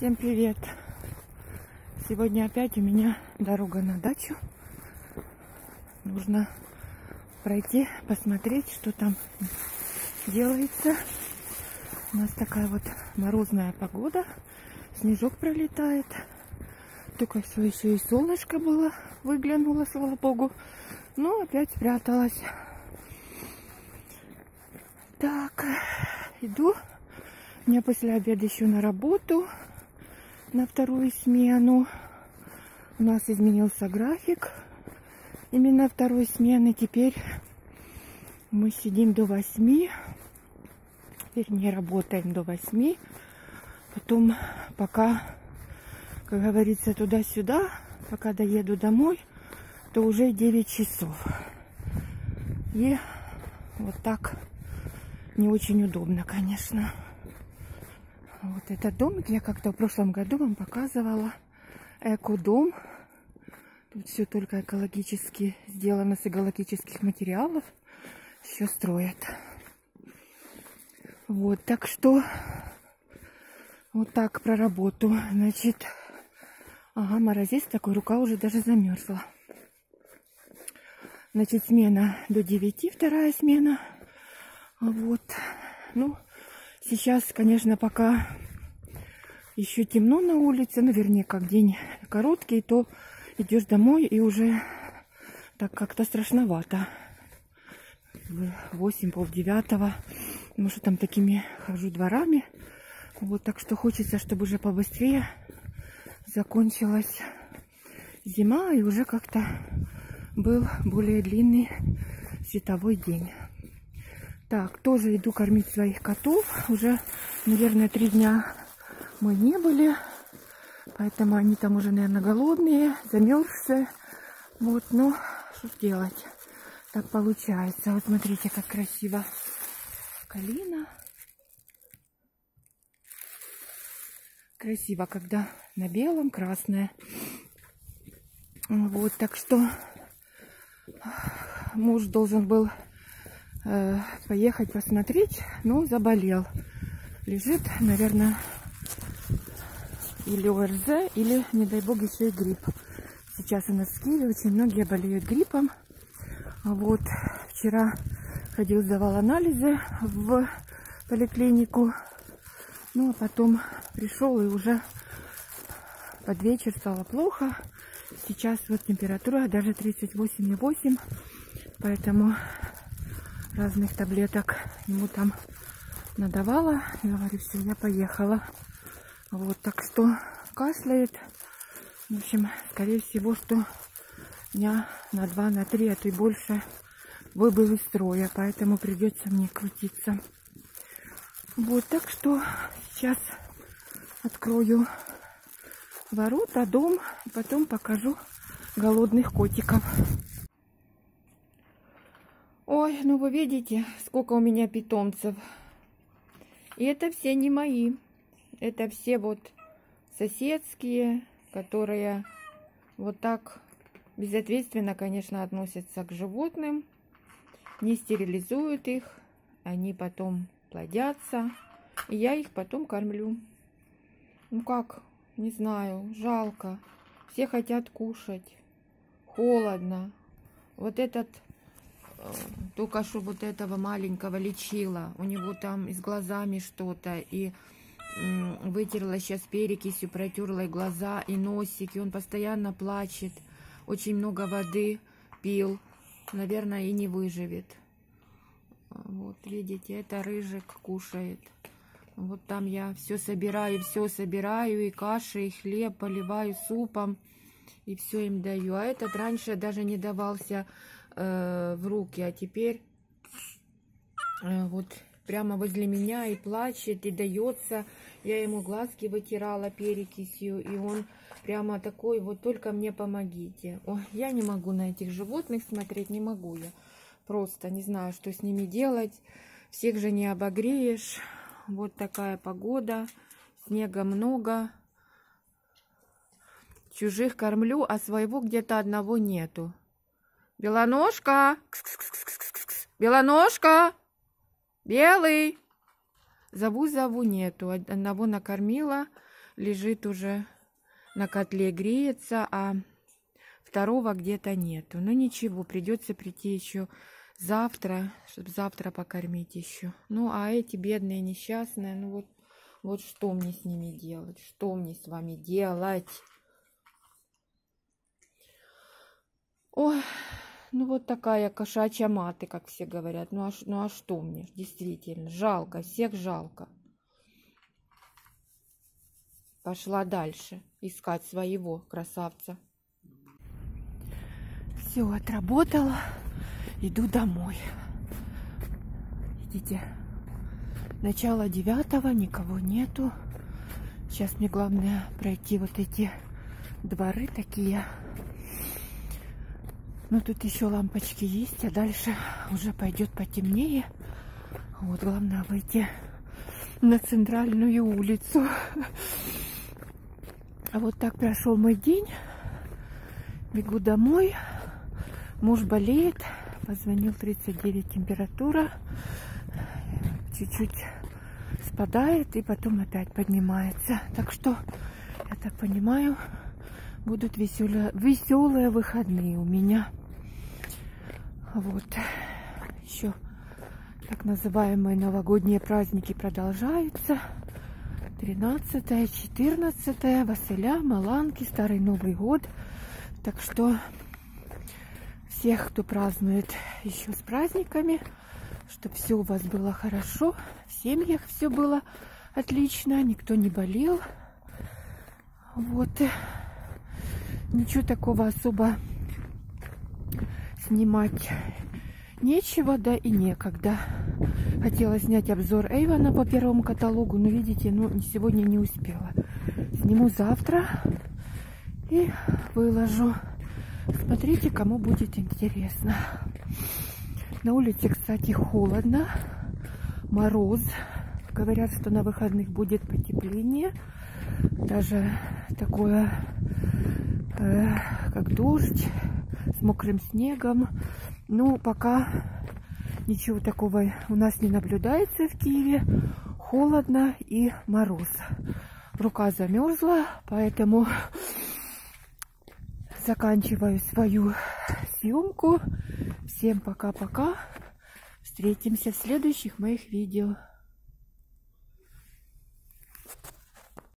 Всем привет! Сегодня опять у меня дорога на дачу. Нужно пройти, посмотреть, что там делается. У нас такая вот морозная погода. Снежок пролетает. Только что еще и солнышко было, выглянуло, слава богу. Но опять спряталась. Так, иду. У меня после обеда еще на работу, на вторую смену. У нас изменился график именно второй смены. Теперь мы сидим до 8, вернее работаем до 8. Потом пока, как говорится, туда-сюда, пока доеду домой, то уже 9 часов. И вот так не очень удобно, конечно. Вот этот домик я как-то в прошлом году вам показывала. Эко-дом. Тут все только экологически сделано, с экологических материалов. Еще строят. Вот, так что вот так про работу. Значит, ага, морозец такой, рука уже даже замерзла. Значит, смена до 9, вторая смена. Вот. Ну, сейчас, конечно, пока еще темно на улице, ну, вернее, как день короткий, то идешь домой и уже так как-то страшновато. 8, полдевятого. Ну, что там такими хожу дворами. Вот, так что хочется, чтобы уже побыстрее закончилась зима и уже как-то был более длинный световой день. Так, тоже иду кормить своих котов. Уже, наверное, 3 дня мы не были. Поэтому они там уже, наверное, голодные, замерзшие. Вот, ну, что делать? Так получается. Вот смотрите, как красиво. Калина. Красиво, когда на белом, красное. Вот, так что муж должен был поехать посмотреть, но заболел. Лежит, наверное, или ОРЗ, или, не дай бог, еще и грипп. Сейчас у нас в Киеве очень многие болеют гриппом. Вот, вчера ходил, сдавал анализы в поликлинику. Ну, а потом пришел и уже под вечер стало плохо. Сейчас вот температура даже 38,8. Поэтому разных таблеток ему там надавала. И говорю, все, я поехала. Вот, так что кашляет. В общем, скорее всего, что дня на 2, на 3, а то и больше выбыл из строя. Поэтому придется мне крутиться. Вот, так что сейчас открою ворота, дом, и потом покажу голодных котиков. Ой, ну вы видите, сколько у меня питомцев. И это все не мои. Это все вот соседские, которые вот так безответственно, конечно, относятся к животным. Не стерилизуют их. Они потом плодятся. И я их потом кормлю. Ну как, не знаю, жалко. Все хотят кушать. Холодно. Вот этот... Только что вот этого маленького лечила. У него там и с глазами что-то. И вытерла сейчас перекисью, протерла и глаза, и носик. И он постоянно плачет. Очень много воды пил. Наверное, и не выживет. Вот, видите, это рыжик кушает. Вот там я все собираю. И каши, и хлеб поливаю супом. И все им даю. А этот раньше даже не давался в руки, а теперь вот прямо возле меня и плачет, и дается. Я ему глазки вытирала перекисью, и он прямо такой, вот только мне помогите. Ой, я не могу на этих животных смотреть, не могу я. Просто не знаю, что с ними делать. Всех же не обогреешь. Вот такая погода, снега много. Чужих кормлю, а своего где-то одного нету. Белоножка! Белоножка! Белый! Зову, нету. Одного накормила. лежит уже на котле, греется, а второго где-то нету. Но ничего, придется прийти еще завтра, чтобы завтра покормить еще. Ну, а эти бедные, несчастные, ну вот что мне с ними делать? Что мне с вами делать? Ой, ну вот такая кошачья маты, как все говорят. Ну а что мне? Действительно, жалко, всех жалко. Пошла дальше искать своего красавца. Все, отработала. Иду домой. Видите, начало 9-го, никого нету. Сейчас мне главное пройти вот эти дворы такие. Ну, тут еще лампочки есть, а дальше уже пойдет потемнее. Вот, главное выйти на центральную улицу. А вот так прошел мой день. Бегу домой. Муж болеет. Позвонил, 39 температура. Чуть-чуть спадает и потом опять поднимается. Так что, я так понимаю, будут веселые выходные у меня. Вот. Еще так называемые новогодние праздники продолжаются. 13-е, 14-е, Василя, Маланки, Старый Новый год. Так что всех, кто празднует, еще с праздниками, чтобы все у вас было хорошо, в семьях все было отлично, никто не болел. Вот. Ничего такого особо снимать нечего, да и некогда. Хотела снять обзор Эйвона по первому каталогу, но видите, сегодня не успела. Сниму завтра и выложу. Смотрите, кому будет интересно. На улице, кстати, холодно, мороз. Говорят, что на выходных будет потепление. Даже такое, как дождь с мокрым снегом. Ну, пока ничего такого у нас не наблюдается в Киеве. Холодно и мороз. Рука замерзла, поэтому заканчиваю свою съемку. Всем пока-пока. Встретимся в следующих моих видео.